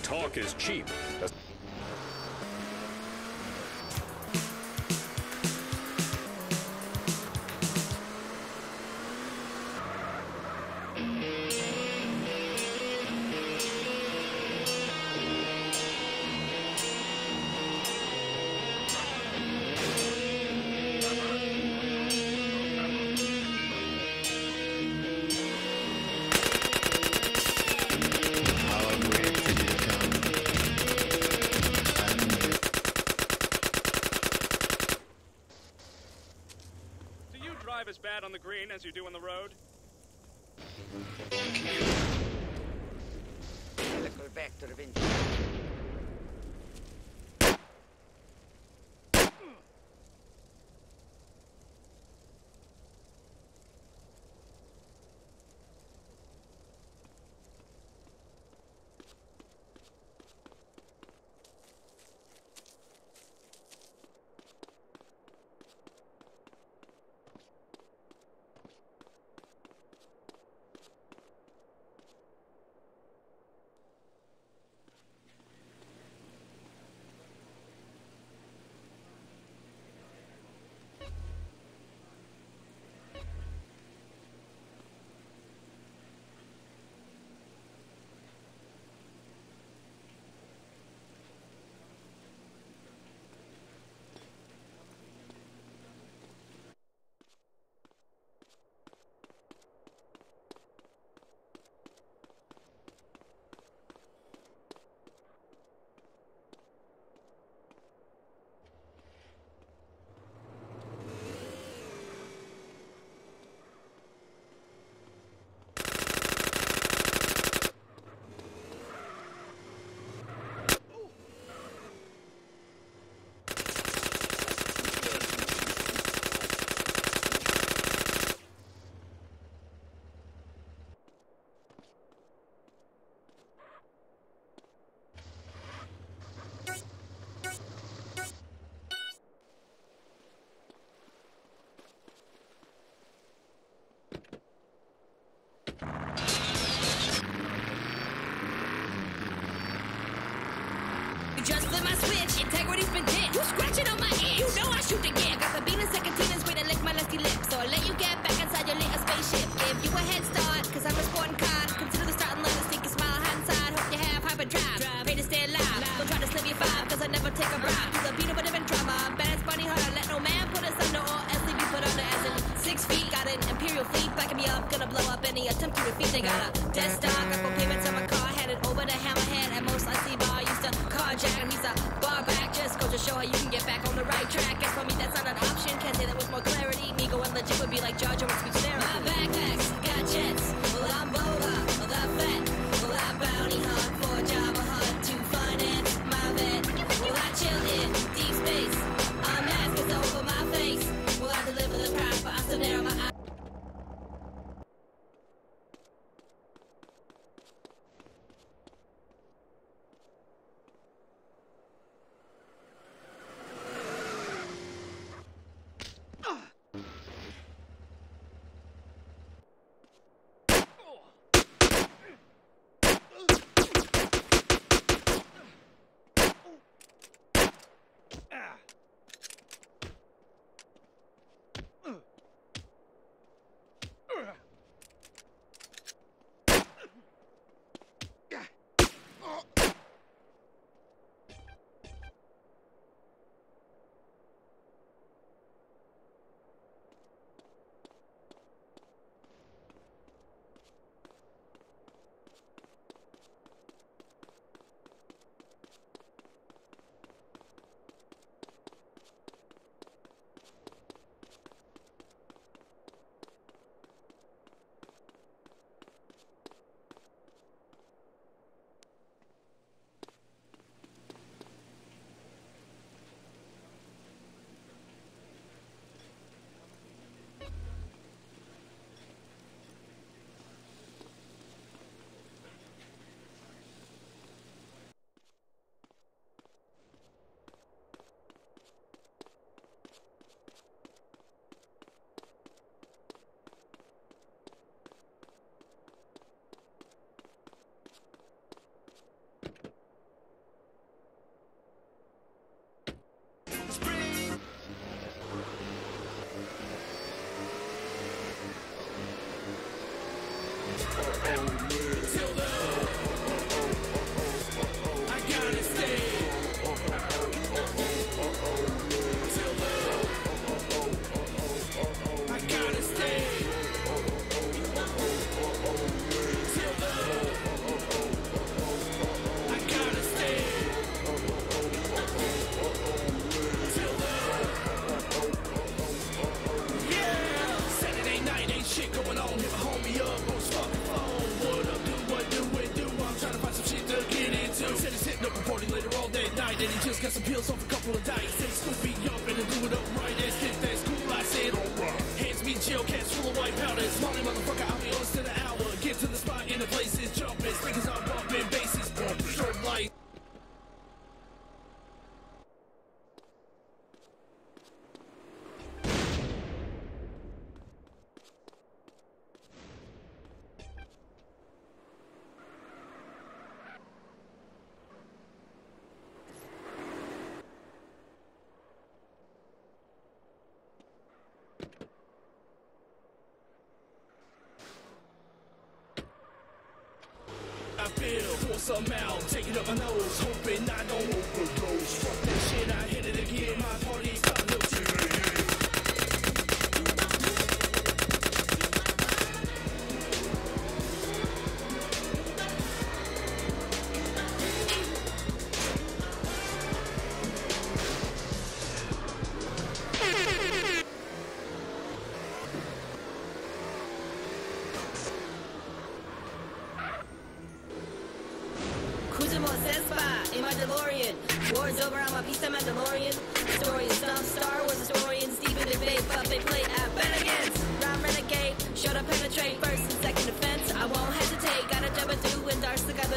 Talk is cheap. As bad on the green as you do on the road? Molecular vector of interest. Just flip my switch, integrity's been ditched. You scratching on my itch. You know I shoot again. Got the beam and second-teamers way to lick my lusty lips. So I'll let you get back inside your little spaceship. Give you a head start, cause I'm a sporting card. Consider the starting line, stick your smile handside. Hope you have hyperdrive. Pray to stay alive. Don't try to slip your five, cause I never take a bribe. Do the beat of a different drama. Bad bunny hard, I let no man put us under or else leave you put under as in 6 feet. Got an imperial fleet backing me up. Gonna blow up any attempt to defeat. They got a Death Star, got full payments on my car. Headed over to Hammerhead at most I see bar. Used to carjack and he's a bar back. Just goes to show how you can get back on the right track. Guess for me that's not an option. Can't say that with more clarity. Me going legit would be like Jar Jar with speech therapy. My backpacks got jets. Well I'm Boba, well I'm fat. Well I bounty hunt for Java Hunt to finance my vet. Well I chill in deep space. A mask is over my face. Well I deliver the prize but I still narrow my eyes. and he just got some pills off a couple of dice. Say Scoopy up and do it up right. That's it, that's cool, I said, alright. Hands me jail cats full of white powder. Smiley motherfucker, I'll be on to the hour. Get to the spot and the place is jumping. Speakers are bumping, bass is bumping. Strobe light. I feel for some out, take it up my nose, hoping I don't overdose. Fuck that shit, I hit it again. My party's got no Cruising more Cespa in my DeLorean. War's over, I'm a piece of Mandalorian. Story is some Star Wars historian. Stephen debate, puppet play at Bennigan's. Rhyme renegade, showed up penetrate. First and second defense, I won't hesitate. Gotta jump it through and Darcy got